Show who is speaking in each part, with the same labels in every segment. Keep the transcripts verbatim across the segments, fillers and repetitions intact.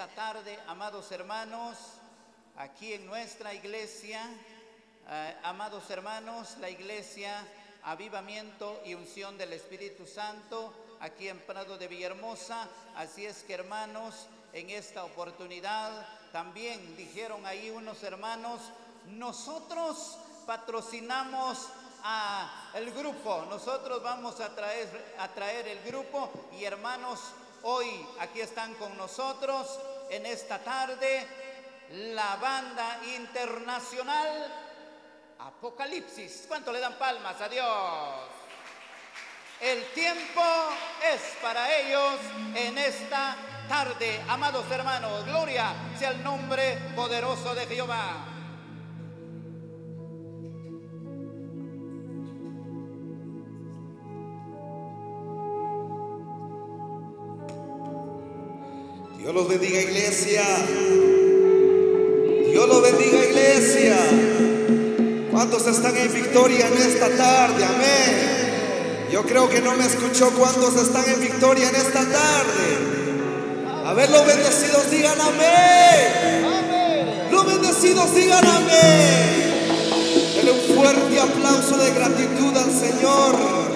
Speaker 1: esta tarde, amados hermanos, aquí en nuestra iglesia, eh, amados hermanos, la iglesia Avivamiento y Unción del Espíritu Santo, aquí en Prado de Villahermosa. Así es que, hermanos, en esta oportunidad también dijeron ahí unos hermanos, nosotros patrocinamos a el grupo, nosotros vamos a traer, a traer el grupo. Y hermanos, hoy aquí están con nosotros en esta tarde la banda internacional Apocalipsis. ¿Cuánto le dan palmas a Dios? El tiempo es para ellos en esta tarde, amados hermanos. Gloria sea el nombre poderoso de Jehová.
Speaker 2: Dios los bendiga, iglesia. Dios los bendiga, iglesia. ¿Cuántos están en victoria en esta tarde? Amén. Yo creo que no me escuchó. ¿Cuántos están en victoria en esta tarde? A ver, los bendecidos digan amén. Los bendecidos digan amén. Denle un fuerte aplauso de gratitud al Señor.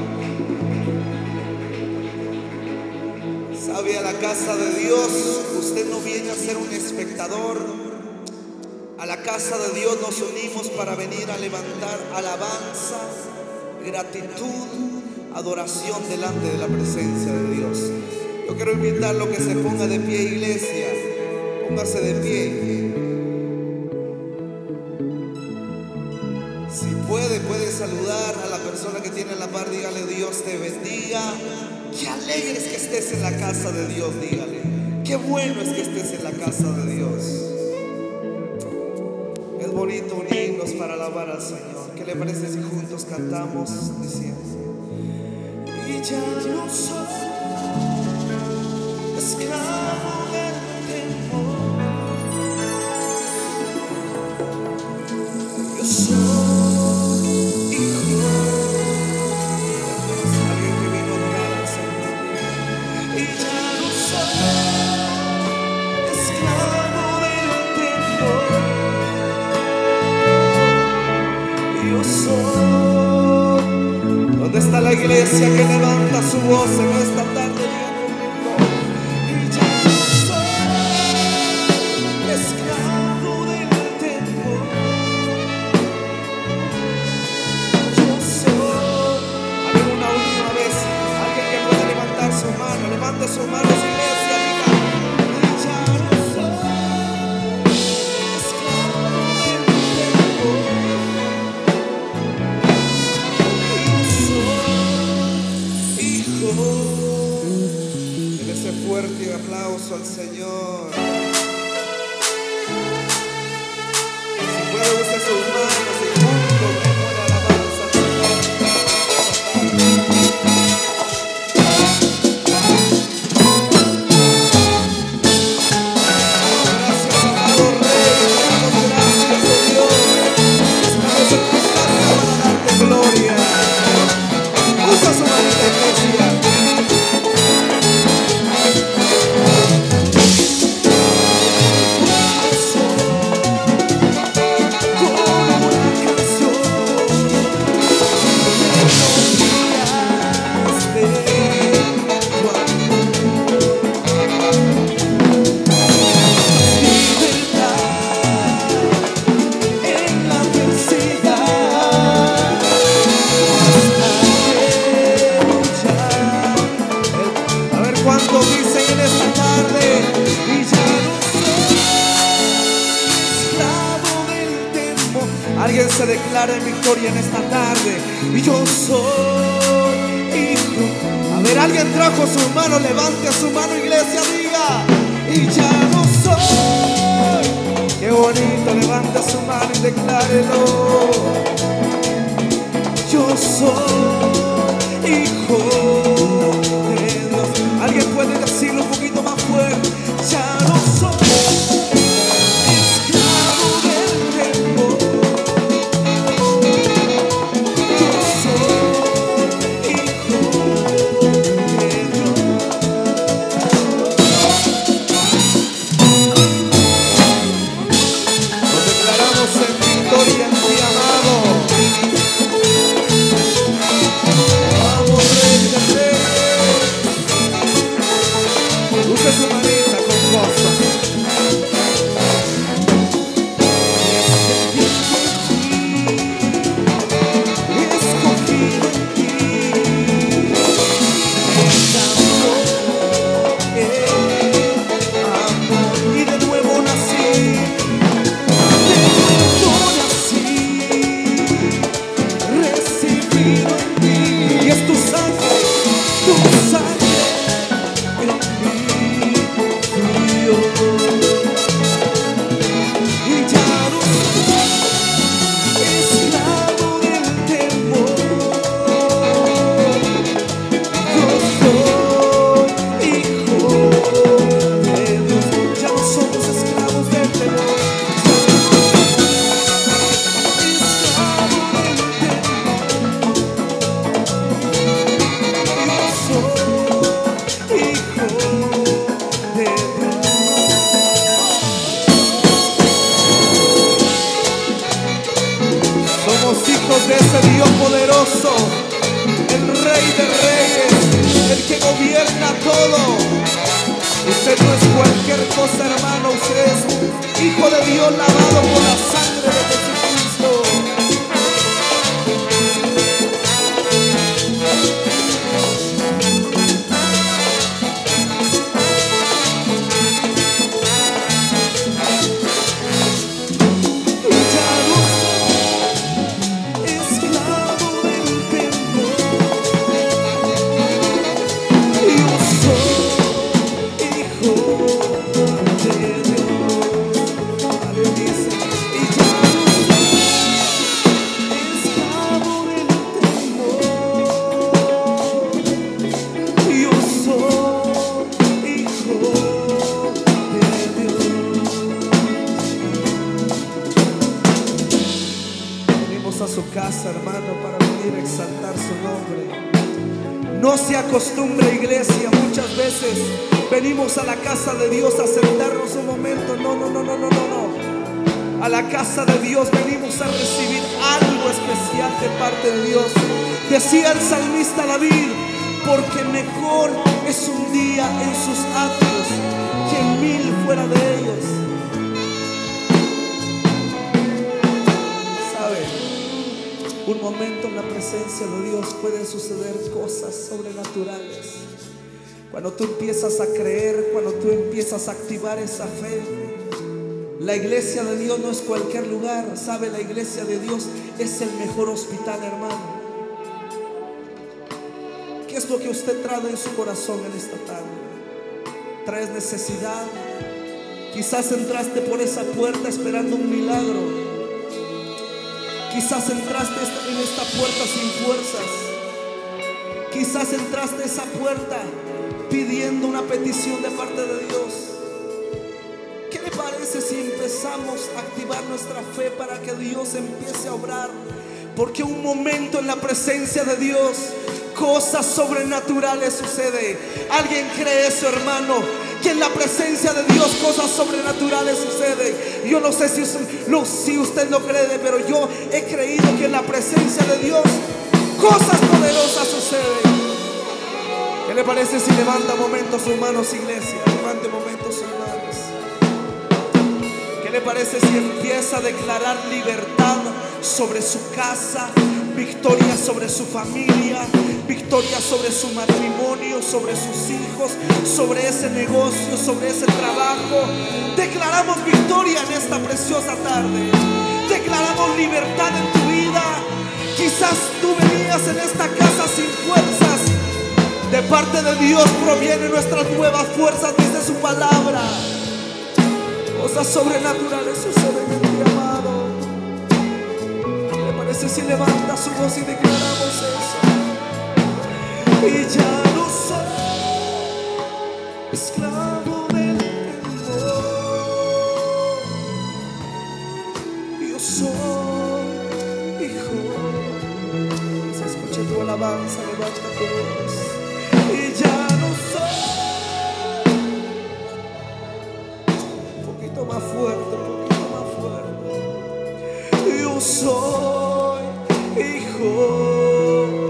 Speaker 2: Sabe, a la casa de Dios usted no viene a ser un espectador. A la casa de Dios nos unimos para venir a levantar alabanza, gratitud, adoración delante de la presencia de Dios. Yo quiero invitarlo a que se ponga de pie, iglesia. Póngase de pie. Si puede, puede saludar a la persona que tiene en la par. Dígale: Dios te bendiga. Qué alegre es que estés en la casa de Dios. Dígale: qué bueno es que estés en la casa de Dios. Es bonito unirnos para alabar al Señor. ¿Qué le parece si juntos cantamos diciendo: y ya no soy esclavo del temor, yo soy hijo? Alguien que vino a adorar al Señor. Y ya no soy esclavo del temor, yo soy. ¿Dónde está la iglesia que levanta su voz en esta tarde? Y ya no soy esclavo del temor, yo soy. A ver, una última vez, alguien que puede levantar su mano, levante su mano, iglesia, diga: y ya no soy esclavo del temor, dele ese fuerte aplauso al Señor. Si puede, use sus manos y juntos demos la alabanza al Señor. Gracias, amado Rey. Damos gracias a Dios. Estamos en tu casa para darte gloria. Usa su mano, iglesia. Alguien se declara en victoria en esta tarde. Y yo soy hijo. A ver, alguien trajo su mano. Levante su mano, iglesia, diga: y ya no soy. Qué bonito, levante su mano y declárelo. Yo soy hijo de Dios. Alguien puede decirlo un poquito más fuerte: ya no soy esclavo del temor. gobierna todo. Usted no es cualquier cosa, hermano. Usted es hijo de Dios, lavado por la sangre de Jesucristo. Hermano, para venir a exaltar su nombre. No se acostumbre, iglesia, muchas veces venimos a la casa de Dios a sentarnos un momento. No, no, no, no, no, no, no. A la casa de Dios venimos a recibir algo especial de parte de Dios. Decía el salmista David: porque mejor es un día en sus atrios que mil fuera de ellos. Un momento en la presencia de Dios pueden suceder cosas sobrenaturales. Cuando tú empiezas a creer, cuando tú empiezas a activar esa fe. La iglesia de Dios no es cualquier lugar. ¿Sabe? La iglesia de Dios es el mejor hospital, hermano. ¿Qué es lo que usted trae en su corazón en esta tarde? ¿Traes necesidad? Quizás entraste por esa puerta esperando un milagro. Quizás entraste en esta puerta sin fuerzas. Quizás entraste a esa puerta pidiendo una petición de parte de Dios. ¿Qué le parece si empezamos a activar nuestra fe para que Dios empiece a obrar? Porque un momento en la presencia de Dios, cosas sobrenaturales suceden. ¿Alguien cree eso, hermano? Que en la presencia de Dios cosas sobrenaturales suceden. Yo no sé si usted, no, si usted lo cree, pero yo he creído que en la presencia de Dios cosas poderosas suceden. ¿Qué le parece si levanta momentos sus manos, iglesia? Levante momentos sus manos. ¿Qué le parece si empieza a declarar libertad sobre su casa, victoria sobre su familia, victoria sobre su matrimonio, sobre sus hijos, sobre ese negocio, sobre ese trabajo? Declaramos victoria en esta preciosa tarde. Declaramos libertad en tu vida. Quizás tú venías en esta casa sin fuerzas. De parte de Dios provienen nuestras nuevas fuerzas desde su palabra. Cosas sobrenaturales suceden en ti, amado. ¿Le parece si levanta su voz y declaramos eso? Y ya no soy esclavo del temor. Yo soy hijo. Se escucha tu alabanza, levanta tu voz. Y ya no soy. Un poquito más fuerte, un poquito más fuerte. Yo soy hijo.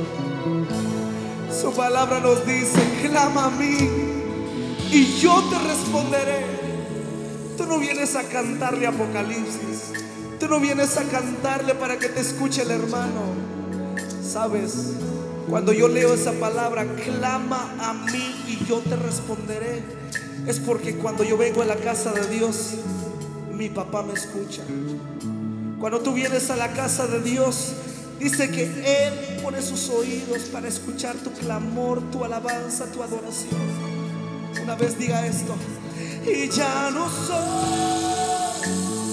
Speaker 2: Su palabra nos dice: clama a mí y yo te responderé. Tú no vienes a cantarle Apocalipsis. Tú no vienes a cantarle para que te escuche el hermano. ¿Sabes? Cuando yo leo esa palabra, clama a mí y yo te responderé, es porque cuando yo vengo a la casa de Dios, mi papá me escucha. Cuando tú vienes a la casa de Dios, dice que Él pone sus oídos para escuchar tu clamor, tu alabanza, tu adoración. Una vez diga esto: y ya no soy.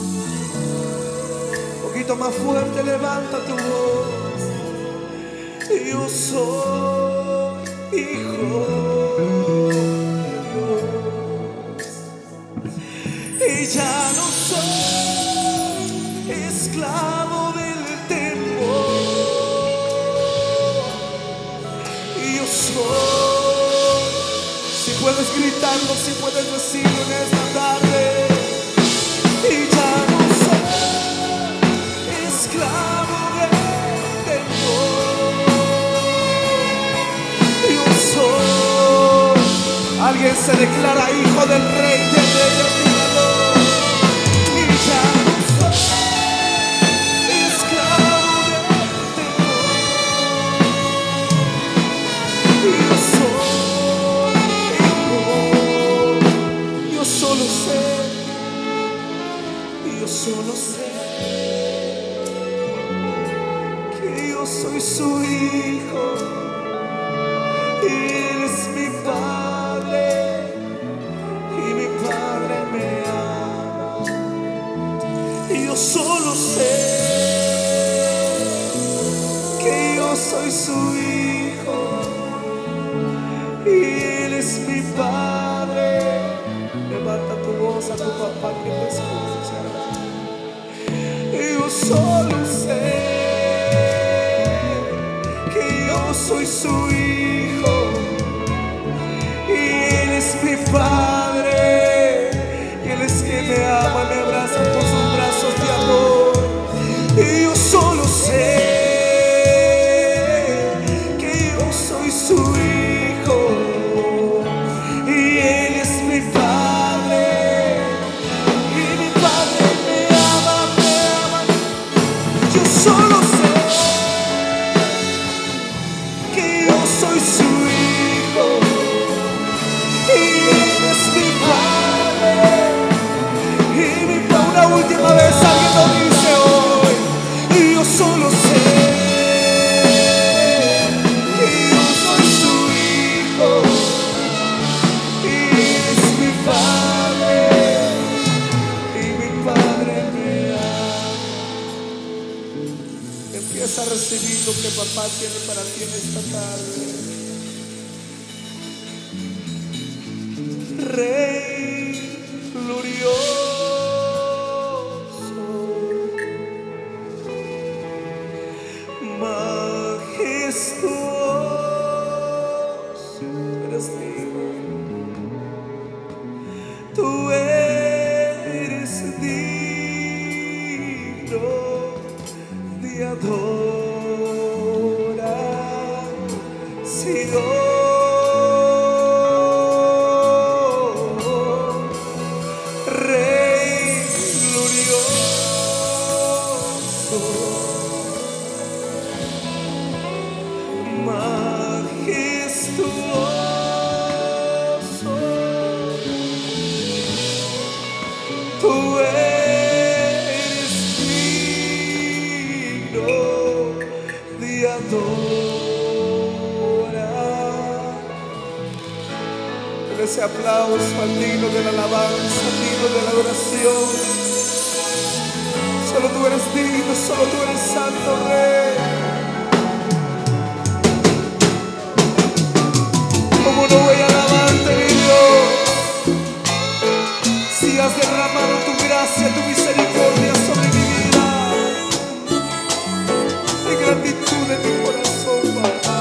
Speaker 2: Un poquito más fuerte, levanta tu voz. Yo soy hijo de Dios. Y ya no soy esclavo del temor. Yo soy. Si puedes gritarlo, si puedes decirlo en esta tarde. Y ya no soy esclavo del temor. Yo soy Alguien se declara hijo del Rey de Reyes y Señor. Y ya no soy esclavo del temor. Yo soy hijo. Yo solo sé, yo solo sé que yo soy su hijo. Y Él es mi Padre, y mi Padre me ama. Y yo solo sé que yo soy su hijo, y Él es mi Padre. Levanta tu voz a tu papá que te escucha. Y yo solo sé que yo soy su hijo, y Él es mi Padre, y Él es quien me ama, me abraza con sus brazos de amor. Y yo solo sé que yo soy su hijo, y Él es mi Padre, y mi Padre me ama, me ama. Yo solo sé que yo soy su hijo, y Él es mi Padre, y mi Padre. Una última vez alguien lo dice hoy. Y yo solo sé que yo soy su hijo, y Él es mi Padre, y mi Padre me ama. Empieza a recibir lo que papá tiene para ti en esta tarde. Rey glorioso, majestuoso, eres digno. Tú eres digno de adoración. Rey glorioso, majestuoso, tú eres digno de adorar. Ese aplauso al digno de la alabanza, al digno de la adoración. Solo tú eres digno, solo tú eres santo Rey. ¿Cómo no voy a alabarte, mi Dios? Si has derramado tu gracia, tu misericordia sobre mi vida, en gratitud de mi corazón, papá.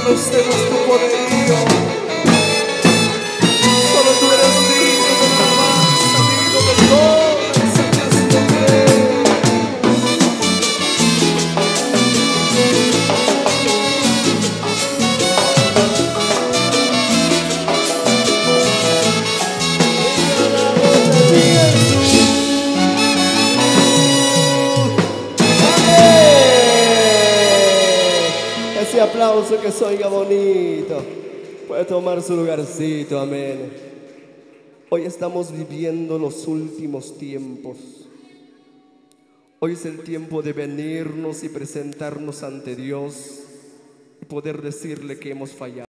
Speaker 2: conocemos tu poderío. Solo tú eres digno de la alabanza, digno de toda exaltación. Ese aplauso que se oiga bonito puede tomar su lugarcito, amén. Hoy estamos viviendo los últimos tiempos. Hoy es el tiempo de venirnos y presentarnos ante Dios y poder decirle que hemos fallado.